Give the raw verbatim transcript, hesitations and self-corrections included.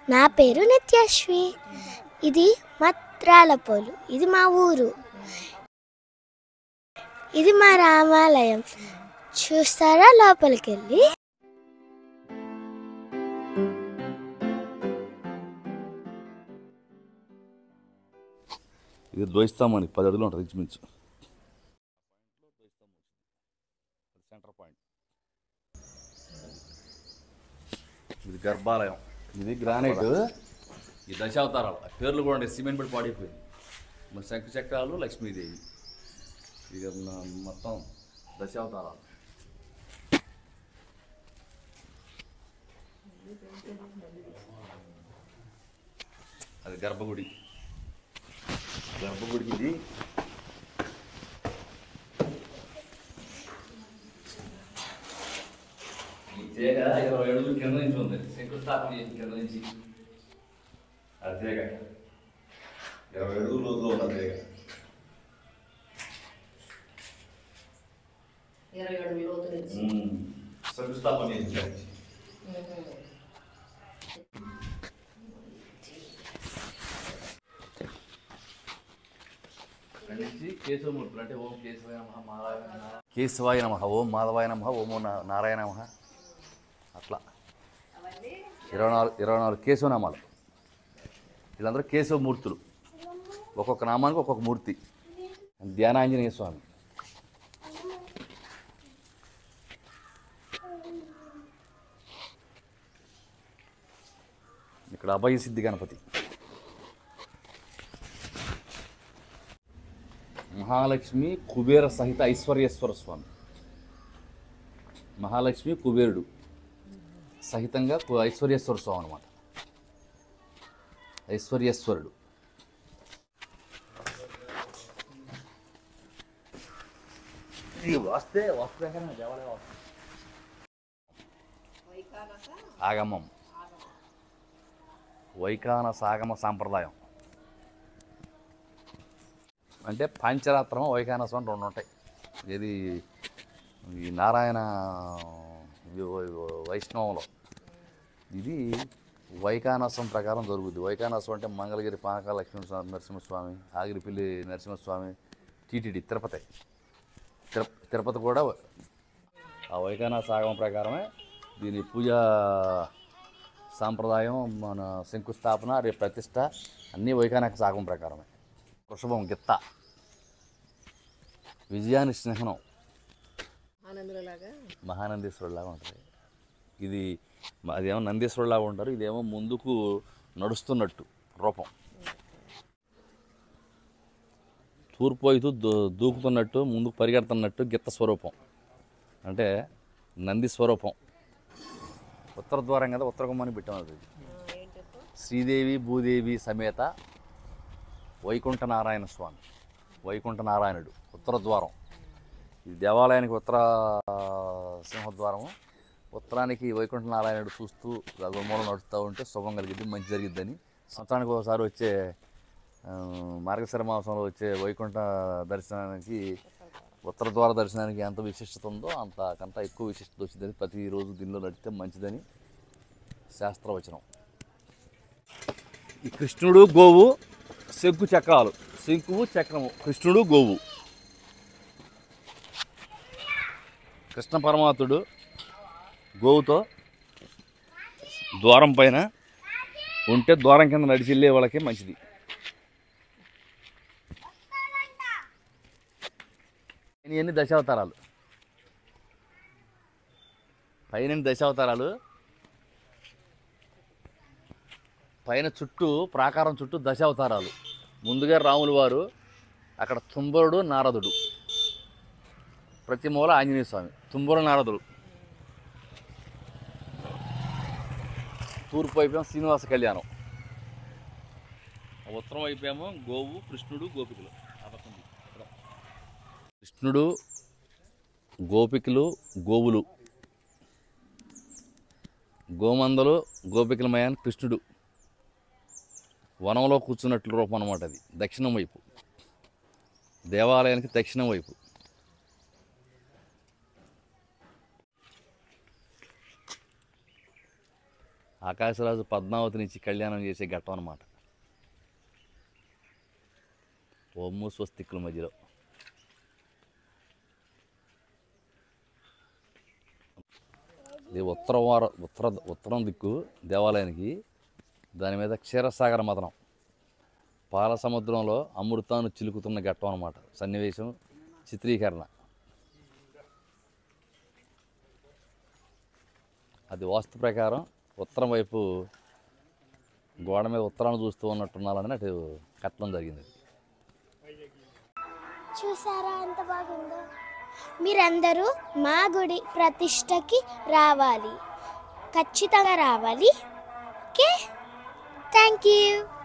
నా పేరు నిత్యశ్రీ. ఇది మత్రాలపోలు. ఇది మా ఊరు. ఇది మా రామాలయం. చూస్తారా లోపలికి వెళ్ళి? ఇది ద్వైస్తామని పది అడుగులు ఉంటుంది ఇంచుమించు. Centre point. ఇది గర్భాలయం. ఇది గ్రానైట్. ఈ దశావతారాలు పేర్లు కూడా సిమెంట్ పడి పాడైపోయింది. మన శంకు చక్రాలు, లక్ష్మీదేవి. ఇక మొత్తం దశావతారాలు. అది గర్భగుడి. గర్భగుడికి ఇది ఈ తీగ ఇరవై అడుగులు కింద నుంచి ఉంది. శంకుస్థాపన చేసిన కింద నుంచి ఆ తీగ ఇరవై అడుగుల లోతులో ఉన్న తీగ. ఇరవై అడుగుల లోతు నుంచి శంకుస్థాపన చేసిన కేశవమూర్తులు అంటే ఓం కేశవాయ నమః, మాధవాయ నమః, కేశవాయ నమః, ఓం మాధవాయ నమః, ఓం నారాయణ నమః. అట్లా ఇరవై నాలుగు ఇరవై నాలుగు కేశవనామాలు. వీళ్ళందరూ కేశవమూర్తులు. ఒక్కొక్క నామానికి ఒక్కొక్క మూర్తి. ధ్యానాంజనేయ స్వామి. ఇక్కడ అభయసిద్ధి గణపతి. మహాలక్ష్మి కుబేర సహిత ఐశ్వర్యేశ్వర స్వామి. మహాలక్ష్మి కుబేరుడు సహితంగా ఐశ్వర్యేశ్వర స్వామి అనమాట. ఐశ్వర్యేశ్వరుడు. వస్తే వస్తే దేవాలయం ఆగమం. వైఖానస ఆగమ సాంప్రదాయం అంటే పంచరాత్రము, వైఖానసం అని రెండు ఉంటాయి. ఇది ఈ నారాయణ వైష్ణవంలో ఇది వైఖానసం ప్రకారం జరుగుద్ది. వైఖానసం అంటే మంగళగిరి పానక లక్ష్మీ నరసింహస్వామి, ఆగిరిపల్లి నరసింహస్వామి, టీటీడీ తిరుపతి. తిరు తిరుపతి కూడా ఆ వైఖానస ఆగమం ప్రకారమే దీని పూజా సాంప్రదాయం, మన శంకుస్థాపన, రేపు ప్రతిష్ట అన్నీ వైఖానస ఆగమం ప్రకారమే. వృషభం గిత్త. విజయానికి స్నేహనం. మహానందీశ్వరులాగా ఉంటుంది. ఇది అదేమో నందీశ్వరులాగా ఉంటారు. ఇదేమో ముందుకు నడుస్తున్నట్టు రూపం. తూర్పు వైపు దూకుతున్నట్టు, ముందుకు పరిగెడుతున్నట్టు గిత్త స్వరూపం. అంటే నంది స్వరూపం. ఉత్తర ద్వారం కదా, ఉత్తర గుమ్మని పెట్టాం. అది శ్రీదేవి భూదేవి సమేత వైకుంఠ నారాయణ స్వామి. వైకుంఠ నారాయణుడు ఉత్తర ద్వారం. ఈ దేవాలయానికి ఉత్తర సింహద్వారము. ఉత్తరానికి వైకుంఠ నారాయణుడు చూస్తూ మూలం నడుస్తూ ఉంటే శుభం కలిగిద్ది, మంచి జరిగిద్దని. సంవత్సరానికి ఒకసారి వచ్చే మార్గశిర మాసంలో వచ్చే వైకుంఠ దర్శనానికి, ఉత్తర ద్వార దర్శనానికి ఎంత విశిష్టత ఉందో అంతకంత ఎక్కువ విశిష్టత వచ్చిందని, ప్రతిరోజు దీనిలో నడిస్తే మంచిదని శాస్త్రవచనం. ఈ కృష్ణుడు గోవు, శంకు చక్రాలు. శంకువు చక్రము, కృష్ణుడు గోవు. కృష్ణ పరమాత్ముడు గోవుతో ద్వారం పైన ఉంటే ద్వారం కింద నడిచి వెళ్ళే వాళ్ళకి మంచిది. ఇవన్నీ దశావతారాలు. పైన దశావతారాలు. పైన చుట్టూ ప్రాకారం చుట్టూ దశావతారాలు. ముందుగా రాములు వారు, అక్కడ తుంబరుడు, నారదుడు. ప్రతి మూల ఆంజనేయ స్వామి. తుంబరు నారదుడు. తూర్పు వైపేమో శ్రీనివాస కళ్యాణం. ఉత్తరం వైపేమో గోవు, కృష్ణుడు, గోపికలు. కృష్ణుడు, గోపికలు, గోవులు, గోమందలు, గోపికలమయాన్ని కృష్ణుడు వనంలో కూర్చున్నట్లు రూపం అన్నమాట. అది దక్షిణం వైపు. దేవాలయానికి దక్షిణం వైపు. ఆకాశరాజు పద్మావతి నుంచి కళ్యాణం చేసే ఘట్టం అన్నమాట. ఓము స్వస్తికుల మధ్యలో ఇది ఉత్తర వార ఉత్తర ఉత్తరం దిక్కు దేవాలయానికి. దాని మీద క్షీరసాగర మదనం, పాల సముద్రంలో అమృతాన్ని చిలుకుతున్న ఘట్టం అన్నమాట. సన్నివేశం చిత్రీకరణ. అది వాస్తు ప్రకారం ఉత్తరం వైపు గోడ మీద ఉత్తరాన్ని చూస్తూ ఉన్నట్టున్నాలని అటు కట్టడం జరిగింది. చూసారా ఎంత బాగుందో. మీరందరూ మా గుడి ప్రతిష్టకి రావాలి, ఖచ్చితంగా రావాలి. Okay, thank you.